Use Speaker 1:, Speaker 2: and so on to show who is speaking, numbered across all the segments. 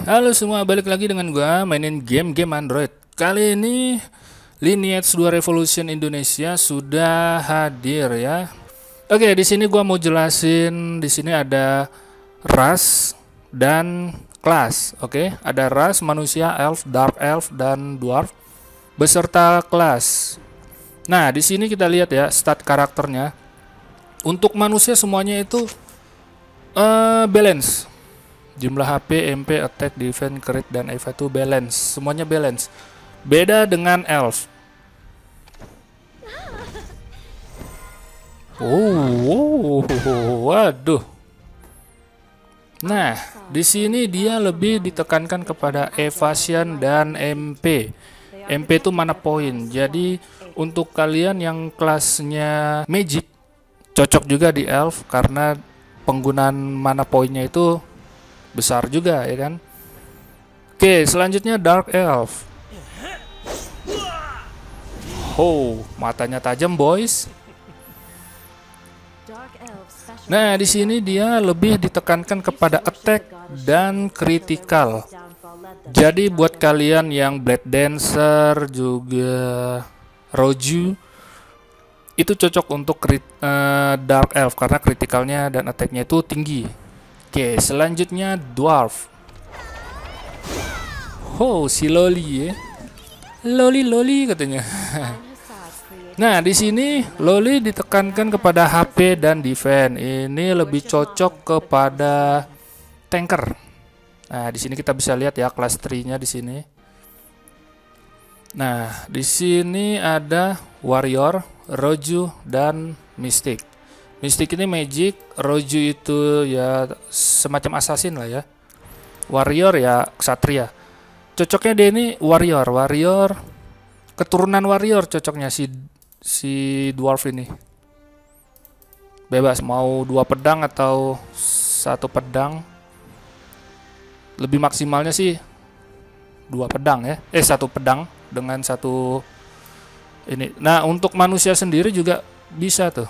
Speaker 1: Halo semua, balik lagi dengan gua mainin game-game Android. Kali ini Lineage 2 Revolution Indonesia sudah hadir ya. Oke, di sini gua mau jelasin, di sini ada ras dan kelas. Oke, ada ras manusia, elf, dark elf dan dwarf beserta kelas. Nah, di sini kita lihat ya stat karakternya. Untuk manusia semuanya itu balance. Jumlah HP, MP, attack, defense, crit, dan EVA itu balance. Semuanya balance. Beda dengan elf. Waduh. Nah, di sini dia lebih ditekankan kepada evasion dan MP. MP itu mana point. Jadi untuk kalian yang kelasnya magic cocok juga di elf karena penggunaan mana pointnya itu besar juga ya kan. Oke, selanjutnya dark elf. Matanya tajam boys. Nah, di sini dia lebih ditekankan kepada attack dan critical. Jadi buat kalian yang blade dancer juga roju itu cocok untuk dark elf karena kritikalnya dan attacknya itu tinggi. Oke, selanjutnya dwarf. Si Loli ya. Loli katanya. Nah, di sini Loli ditekankan kepada HP dan defense. Ini lebih cocok kepada tanker. Nah, di sini kita bisa lihat ya kelas 3-nya di sini. Nah, di sini ada warrior, roju dan mystic. Mystic ini magic, roju itu ya semacam assassin lah ya. Warrior ya ksatria. Cocoknya dia ini warrior, keturunan warrior cocoknya si dwarf ini. Bebas mau 2 pedang atau 1 pedang. Lebih maksimalnya sih 2 pedang ya. 1 pedang dengan 1 ini. Nah, untuk manusia sendiri juga bisa tuh.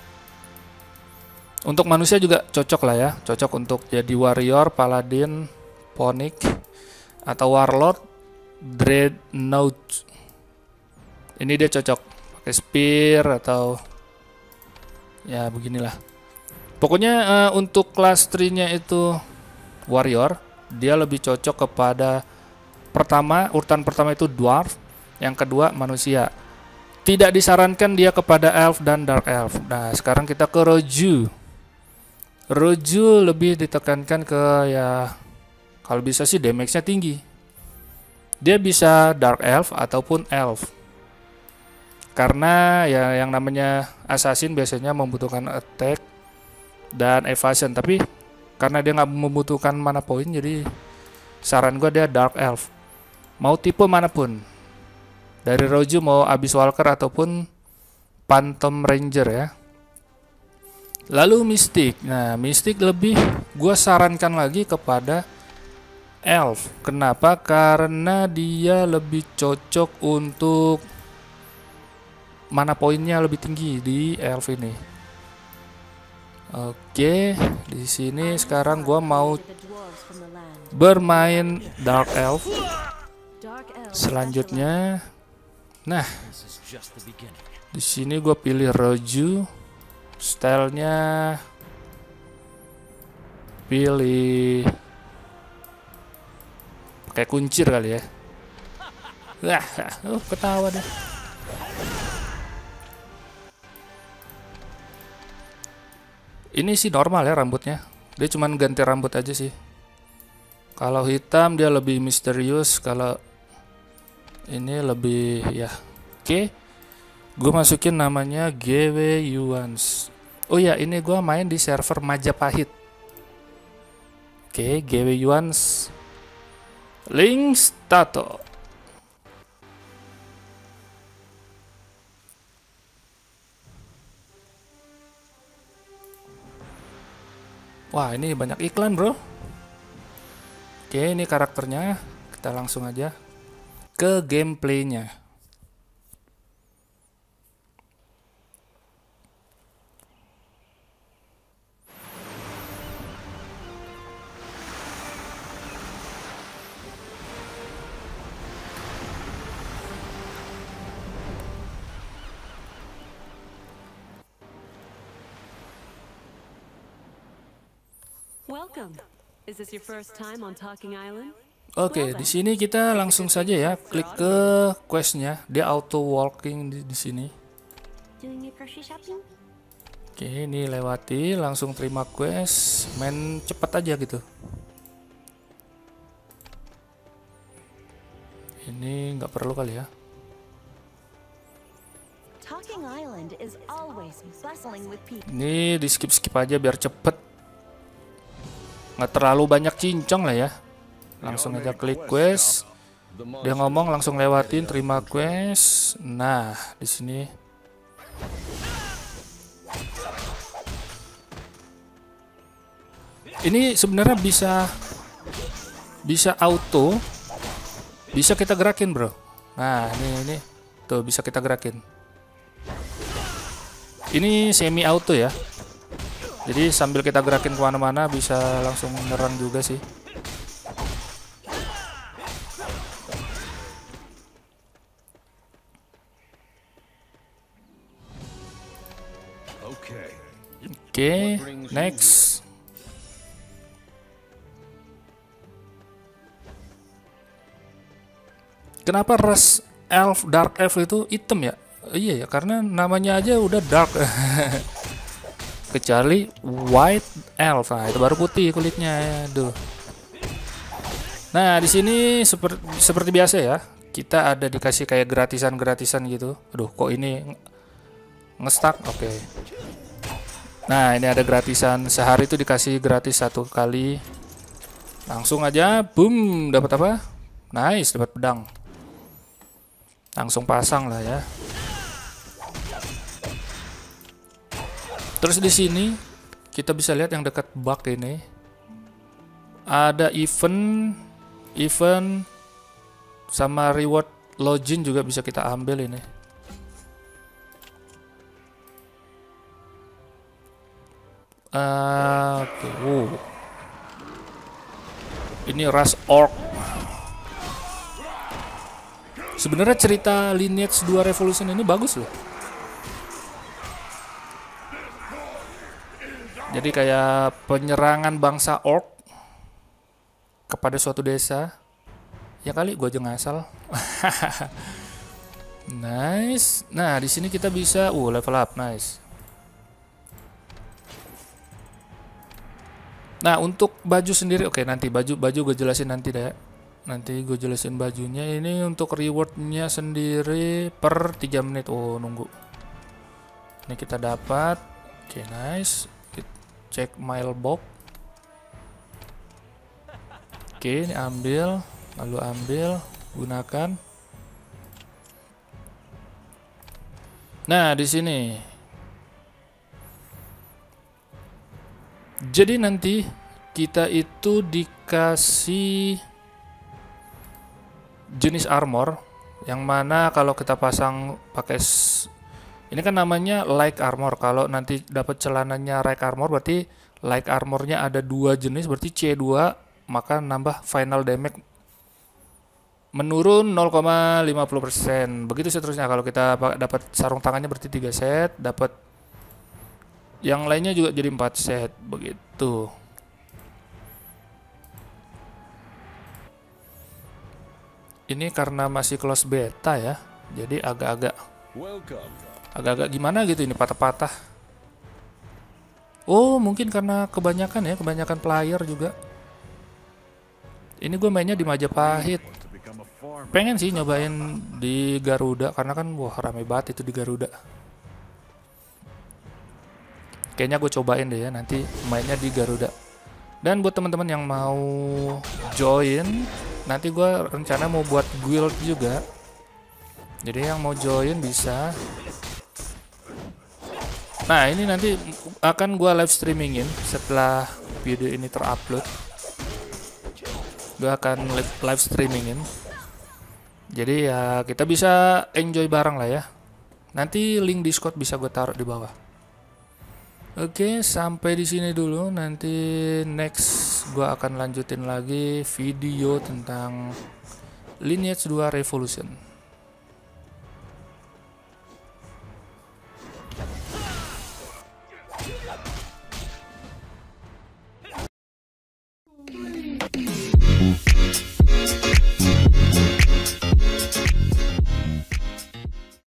Speaker 1: Untuk manusia juga cocok lah ya, cocok untuk jadi warrior, paladin, phoenix, atau warlord, dreadnought. Ini dia cocok pakai spear atau ya beginilah. Pokoknya untuk kelas 3-nya itu warrior, dia lebih cocok kepada urutan pertama itu dwarf, yang kedua manusia. Tidak disarankan dia kepada elf dan dark elf. Nah, sekarang kita ke roju. Roju lebih ditekankan ke ya kalau bisa sih damage-nya tinggi. Dia bisa dark elf ataupun elf. Karena ya yang namanya assassin biasanya membutuhkan attack dan evasion, tapi karena dia nggak membutuhkan mana point, jadi saran gue dia dark elf. Mau tipe manapun. Dari roju mau abyss walker ataupun phantom ranger ya. Lalu Mystic. Nah, Mystic lebih gue sarankan lagi kepada elf. Kenapa? Karena dia lebih cocok untuk mana poinnya lebih tinggi di elf ini. Oke, di sini sekarang gue mau bermain dark elf. Selanjutnya, nah, di sini gue pilih roju. Stylenya pilih pakai kuncir kali ya. Ketawa deh. Ini sih normal ya rambutnya. Dia cuman ganti rambut aja sih. Kalau hitam dia lebih misterius, kalau ini lebih ya. Oke. Gue masukin namanya GW Yuans. Oh ya, ini gue main di server Majapahit. Oke, GW Yuans. Link stato. Wah, ini banyak iklan, bro. Oke, ini karakternya. Kita langsung aja ke gameplaynya.
Speaker 2: Welcome. Is this your first time on Talking Island?
Speaker 1: Oke, di sini kita langsung saja ya klik ke questnya. Dia auto walking di sini.
Speaker 2: Doing your grocery shopping?
Speaker 1: Oke, ini lewati, langsung terima quest, main cepet aja gitu. Ini nggak perlu kali ya.
Speaker 2: Talking Island is always bustling with people.
Speaker 1: Ini di skip aja biar cepet. Nggak terlalu banyak cincong lah ya. Langsung aja klik quest. Dia ngomong langsung lewatin, terima quest. Nah, di sini. Ini sebenarnya bisa auto, bisa kita gerakin bro. Nah ini tuh bisa kita gerakin. Ini semi auto ya. Jadi sambil kita gerakin kemana-mana bisa langsung menyerang juga sih. Oke, next. Kenapa ras elf, dark elf itu hitam ya? Iya ya, karena namanya aja udah dark. Kecuali white elf, nah itu baru putih kulitnya. Aduh. Nah di sini seperti biasa ya, kita ada dikasih kayak gratisan gitu. Aduh, kok ini ngestak? Oke. Nah ini ada gratisan, sehari itu dikasih gratis 1 kali. Langsung aja, boom, dapat apa? Nice, dapat pedang. Langsung pasang lah ya. Terus di sini kita bisa lihat yang dekat bug ini ada event sama reward login juga bisa kita ambil ini. Ini Rush Orc. Sebenarnya cerita Lineage 2 Revolution ini bagus loh. Jadi kayak penyerangan bangsa orc kepada suatu desa. Ya kali gua aja ngasal. Nice. Nah, di sini kita bisa level up, nice. Nah, untuk baju sendiri oke, nanti baju gue jelasin nanti deh. Nanti gue jelasin bajunya. Ini untuk rewardnya sendiri per 3 menit. Oh, nunggu. Ini kita dapat. Oke, nice. Cek mailbox. Oke, ini ambil, lalu ambil, gunakan. Nah, di sini. Jadi nanti kita itu dikasih jenis armor yang mana kalau kita pasang pakai ini kan namanya like armor. Kalau nanti dapat celananya like armor berarti like armornya ada 2 jenis, berarti C2, maka nambah final damage menurun 0,50%. Begitu seterusnya. Kalau kita dapat sarung tangannya berarti 3 set, dapat yang lainnya juga jadi 4 set begitu. Ini karena masih close beta ya, jadi agak-agak gimana gitu, ini patah-patah. Oh, mungkin karena kebanyakan player juga. Ini gue mainnya di Majapahit. Pengen sih nyobain di Garuda karena kan wah rame banget itu di Garuda. Kayaknya gue cobain deh ya nanti mainnya di Garuda. Dan buat teman-teman yang mau join, nanti gue rencana mau buat guild juga. Jadi yang mau join bisa. Nah ini nanti akan gue live streamingin setelah video ini terupload. Gue akan live streamingin. Jadi ya kita bisa enjoy bareng lah ya. Nanti link Discord bisa gue taruh di bawah. Oke, sampai di sini dulu. Nanti next gue akan lanjutin lagi video tentang Lineage 2 Revolution.